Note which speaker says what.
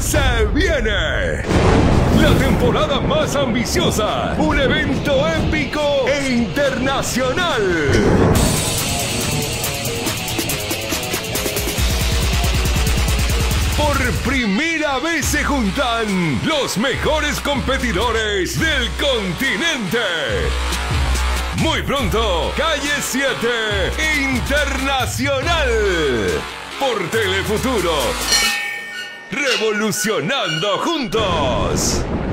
Speaker 1: Se viene la temporada más ambiciosa, un evento épico e internacional. Por primera vez se juntan los mejores competidores del continente. Muy pronto, Calle 7 Internacional por Telefuturo. Revolucionando juntos.